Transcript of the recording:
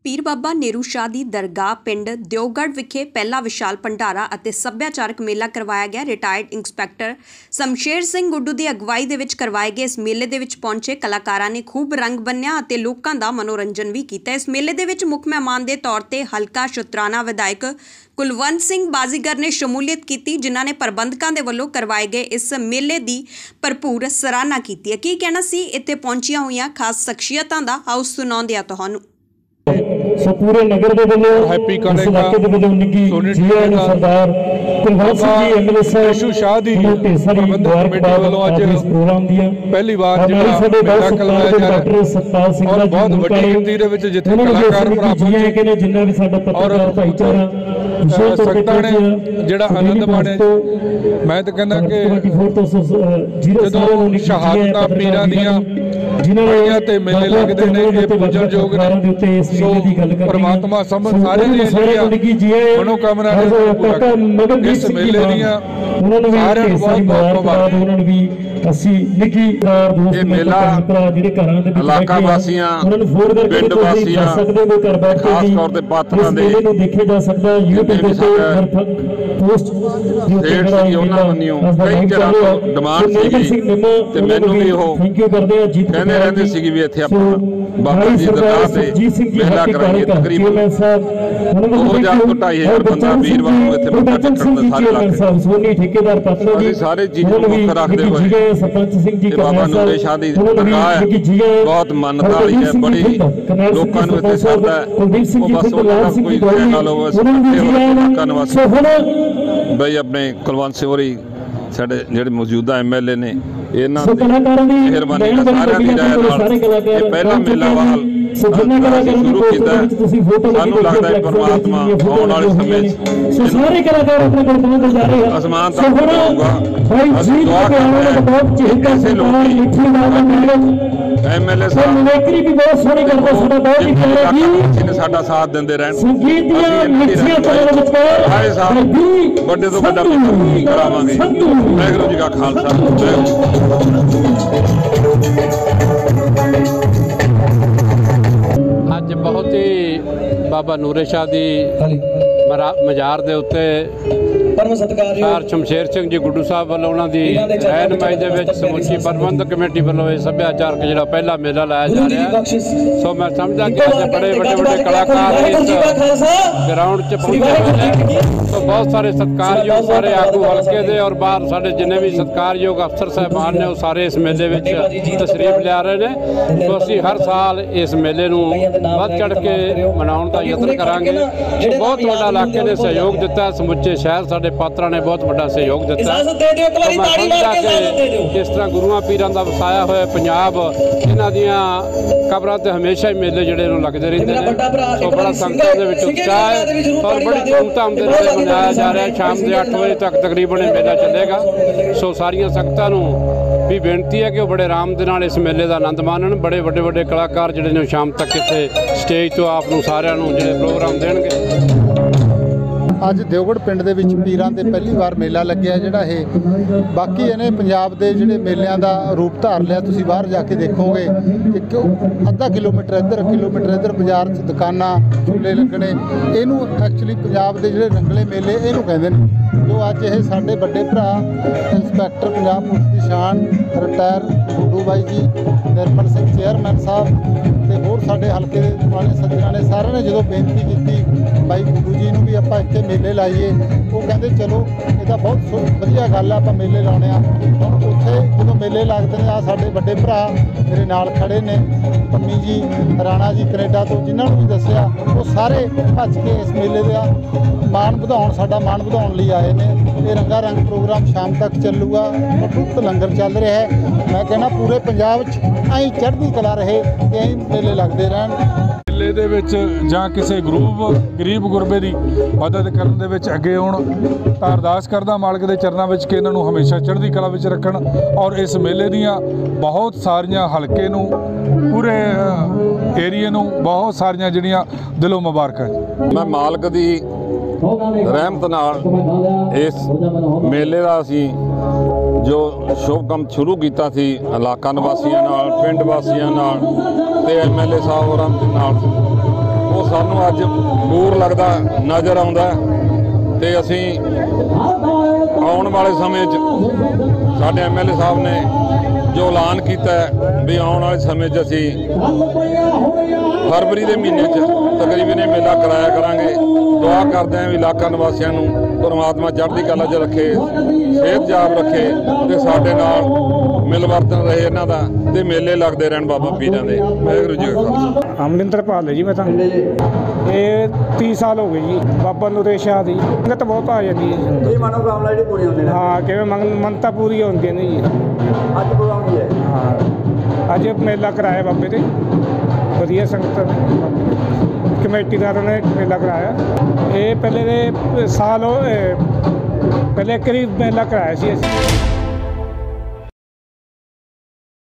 पीर बाबा नेहरू शाह की दरगाह पिंड दियोगढ़ विखे पहला विशाल भंडारा और सभ्याचारक मेला करवाया गया। रिटायर्ड इंस्पैक्टर शमशेर सिंह गुड्डू की अगवाई दे विच करवाए गए इस मेले दे विच पहुंचे कलाकारां ने खूब रंग बन्निया और लोकां दा मनोरंजन भी किया। इस मेले दे विच मुख मेहमान के तौर पर हलका शुतराना विधायक कुलवंत सिंह बाजीगर ने शमूलियत की, जिन्हां ने प्रबंधकों के वलों करवाए गए इस मेले की भरपूर सराहना की है। की कहना सी इत्थे पहुंचिया हुई खास शख्सियतां दा, आओ सुणाउंदे आ तुहानूं। पूरे नगर के वलों हैप्पी सरदार कुलवंत सिंह जी एमएलए साहब शाह दी प्रोग्राम दिया पहली बार मेला करवाया जा रहा है और बहुत बड़ी गिनती दे विच जिथे कलाकार प्राप्त जिन्ना भी साडा पत्रकार भाईचारा सकता ने जिहड़ा आनंद माणिया। मैं तो कहना कि जदों शहादतां पीरां दियां जिन्हां ते मेले लगदे ने ये पूजन योग ने, सो परमात्मा समझ सारे मनोकामना इस मेले दियां सारे इलाका वासियां पिंड वासियां खास तौर ते पात्रां दे देखे जा सकदा यूट्यूब कई तरह तो डिमांड सी ते मैनूं भी ओह कहंदे रहंदे सी भी इत्थे आपां बाबा जी दरगाह ते मेला कराइए। तकरीबन 2000 तो 2500 बंदा वीरवार नूं इत्थे मत्था टेकण दा सारे इलाके सारे चीज़ों को मुख्य रखते हुए बाबा नूरे शाह दी दरगाह है, बहुत मान्यता वाली है, बड़ी लोगों को इत्थे श्रद्धा है। वो बस कोई कहना लो इलाका निवासी बई अपने कुलवंत सिंह होरी साडे जिहड़े मौजूदा एमएलए ने इन्हां दी मेहरबानी सारिआं दी राय नाल पहला मेला वाल शुरू किया। सानूं लगदा है परमात्मा आउण वाले समय आसमान तक पहुंचाऊगा। असीं दुआ करते हैं ऐसे लोग एमएलए साहब ने साडा साथ देंदे रहन, हर साल बड़े तो बड़ा करावांगे। वाहिगुरू जी का खालसा अज बहुत ही बाबा नूरे शाह की मजार के उत्ते सरदार शमशेर सिंह जी गुड्डू साहब वालों उन्होंने रहनुमाई के समुची प्रबंधक कमेटी वालों सभ्याचारक जो पहला मेला लाया जा रहा है। सो मैं समझा कि अज बड़े बड़े कलाकार इस ग्राउंड च पहुंचे हैं। तो बहुत सारे सत्कारयोग सारे आगू हल्के दे और बाहर साढ़े जिन्हें भी सत्कारयोग अफसर साहबान ने वो सारे इस मेले में तशरीफ लिया रहे हैं। तो असी हर साल इस मेले में वध चढ़ के मनाने का यत्न करांगे। बहुत बड़ा इलाके ने सहयोग दिता, समुचे शहर साढ़े पात्रा ने बहुत बड़ा सहयोग दिता। इस तरह गुरुआं पीरां दा वसाया होया पंजाब इन्हां दियां कबरां ते हमेशा ही मेले जिहड़े लगदे रहिंदे ने। सो बड़ा संगतां दे विच उत्साह है और बड़ी धूमधाम दे नाल मनाया जा रहा है। शाम के 8 बजे तक तकरीबन मेला चलेगा। सो सारियां संगतां नूं भी बेनती है कि वो बड़े आराम दे नाल इस मेले का आनंद माणन। बड़े वड्डे कलाकार जिहड़े ने शाम तक इत्थे स्टेज तो आप सारिਆਂ ਨੂੰ ਜਿਹੜੇ प्रोग्राम देणगे। ਅੱਜ ਦਿਓਗੜ ਪਿੰਡ ਦੇ ਵਿੱਚ ਪੀਰਾਂ ਦੇ ਪਹਿਲੀ ਵਾਰ ਮੇਲਾ ਲੱਗਿਆ ਜਿਹੜਾ ਇਹ ਬਾਕੀ ਇਹਨੇ ਪੰਜਾਬ ਦੇ ਜਿਹੜੇ ਮੇਲਿਆਂ ਦਾ ਰੂਪ ਧਾਰ ਲਿਆ। ਤੁਸੀਂ ਬਾਹਰ ਜਾ ਕੇ ਦੇਖੋਗੇ ਕਿ ਅੱਧਾ ਕਿਲੋਮੀਟਰ ਇੱਧਰ ਬਾਜ਼ਾਰ 'ਚ ਦੁਕਾਨਾਂ ਝੂਲੇ ਲੱਗਣੇ, ਇਹਨੂੰ ਐਕਚੁਅਲੀ ਪੰਜਾਬ ਦੇ ਜਿਹੜੇ ਰੰਗਲੇ ਮੇਲੇ ਇਹਨੂੰ ਕਹਿੰਦੇ ਨੇ। ਜੋ ਅੱਜ ਇਹ ਸਾਡੇ ਵੱਡੇ ਭਰਾ ਇੰਸਪੈਕਟਰ ਪੰਜਾਬ ਪੁਲਿਸ ਦੀ ਸ਼ਾਨ ਰਿਟਾਇਰ ਗੁੱਡੂ ਬਾਈ ਜੀ, ਨਿਰਮਲ ਸਿੰਘ ਚੇਅਰਮੈਨ ਸਾਹਿਬ ਤੇ ਹੋਰ ਸਾਡੇ ਹਲਕੇ ਦੇ ਪੁਰਾਣੇ ਸੱਜਣਾਂ ਨੇ ਸਾਰਿਆਂ ਨੇ ਜਦੋਂ ਬੇਨਤੀ ਕੀਤੀ ਬਾਈ ਗੁੱਡੂ ਜੀ ਨੂੰ ਵੀ ਆਪਾਂ ਇੱਥੇ ਮੇਲੇ ਲਾਈਏ, ਉਹ ਕਹਿੰਦੇ ਚਲੋ ਇਹਦਾ ਬਹੁਤ ਵਧੀਆ ਗੱਲ ਆ, ਆਪਾਂ ਮੇਲੇ ਲਾਉਣੇ ਆ। ਹੁਣ ਉੱਥੇ ਜਦੋਂ ਮੇਲੇ ਲੱਗਦੇ ਨੇ ਆ ਸਾਡੇ ਵੱਡੇ ਭਰਾ ਮੇਰੇ ਨਾਲ ਖੜੇ ਨੇ, ਪੰਮੀ ਜੀ ਰਾਣਾ ਜੀ ਕੈਨੇਡਾ ਤੋਂ, ਜਿਨ੍ਹਾਂ ਨੂੰ ਵੀ ਦੱਸਿਆ ਉਹ ਸਾਰੇ ਭੱਜ ਕੇ ਇਸ ਮੇਲੇ ਦਾ ਮਾਣ ਵਧਾਉਣ, ਸਾਡਾ ਮਾਣ ਵਧਾਉਣ ਲਈ ਆਏ ਨੇ। ਇਹ ਰੰਗਾ ਰੰਗ ਪ੍ਰੋਗਰਾਮ ਸ਼ਾਮ ਤੱਕ ਚੱਲੂਗਾ, ਮੁਫਤ ਲੰਗਰ ਚੱਲ ਰਿਹਾ ਹੈ। ਮੈਂ ਕਹਿੰਦਾ ਪੂਰੇ ਪੰਜਾਬ 'ਚ ਐਂ ਚੜ੍ਹਦੀ ਕਲਾ ਰਹੇ ਤੇ ਐਂ ਮੇਲੇ ਲੱਗਦੇ ਰਹਿਣ। मेले दे विच जां किसी गरीब गुरबे की मदद करने दे विच अगे आउण तां अरदास करदा मालक दे चरनां विच कि इन्हां नूं हमेशा चढ़दी कला विच रखण और इस मेले दीयां बहुत सारियां हलके नूं पूरे एरिए नूं बहुत सारियां जिहड़ियां दिलों मुबारकां। मैं मालक दी रहमत नाल इस मेले दा असीं जो शुभ काम शुरू किया सी इलाका निवासियों नाल, पिंड वासियों नाल ते एमएलए साहब होरां दे नाल, वो ਸਾਨੂੰ ਅੱਜ ਦੂਰ ਲੱਗਦਾ ਨਜ਼ਰ ਆਉਂਦਾ ਤੇ ਅਸੀਂ ਆਉਣ ਵਾਲੇ ਸਮੇਂ 'ਚ ਸਾਡੇ ਐਮਐਲਏ ਸਾਹਿਬ ਨੇ ਜੋ ਐਲਾਨ ਕੀਤਾ ਹੈ ਵੀ ਆਉਣ ਵਾਲੇ ਸਮੇਂ 'ਚ ਅਸੀਂ ਫਰਵਰੀ ਦੇ ਮਹੀਨੇ 'ਚ ਤਕਰੀਬਨ ਇਹ ਮੇਲਾ ਕਰਾਇਆ ਕਰਾਂਗੇ। ਦੁਆ ਕਰਦੇ ਹਾਂ ਵੀ ਇਲਾਕਾ ਨਿਵਾਸੀਆਂ ਨੂੰ ਪਰਮਾਤਮਾ ਚੜ੍ਹਦੀ ਕਲਾ 'ਚ ਰੱਖੇ, ਸਿਹਤਯਾਬ ਰੱਖੇ ਤੇ ਸਾਡੇ ਨਾਲ ਮਿਲ ਵਰਤਨ ਰਹੇ ਇਹਨਾਂ ਦਾ ਤੇ ਮੇਲੇ ਲੱਗਦੇ ਰਹਿਣ ਬਾਬਾ ਪੀਰਾਂ ਦੇ। ਵਾਹਿਗੁਰੂ ਜੀ ਕਾ ਖਾਲਸਾ। ਅਮਰਿੰਦਰਪਾਲ ਹੈ ਜੀ ਮੈਂ ਤਾਂ ਇਹ 30 ਸਾਲ ਹੋ ਗਏ ਜੀ। ਬਾਬਾ ਨੂਰੇ ਸ਼ਾਹ ਦੀ ਸੰਗਤ ਬਹੁਤ ਆ ਜਾਂਦੀ ਹੈ ਜੀ। ਇਹ ਮਨੋਕਾਮਨਾ ਜਿਹੜੀ ਪੂਰੀ ਹੁੰਦੀ ਨੇ ਹਾਂ ਕਿਵੇਂ ਮੰਨਤਾਂ ਪੂਰੀਆਂ ਹੁੰਦੀਆਂ ਨੇ ਜੀ। ਅੱਜ ਪ੍ਰੋਗਰਾਮ ਕੀ ਹੈ? ਹਾਂ ਅੱਜ ਮੇਲਾ ਕਰਾਇਆ ਬਾਬੇ ਦੇ, ਵਧੀਆ ਸੰਗਤ ਨੇ ਕਮੇਟੀਦਾਰਾਂ ਨੇ ਮੇਲਾ ਕਰਾਇਆ। ਇਹ ਪਹਿਲੇ ਦੇ ਸਾਲ ਪਹਿਲੇ ਇੱਕ ਵਾਰੀ ਮੇਲਾ ਕਰਾਇਆ ਸੀ ਅਸੀਂ।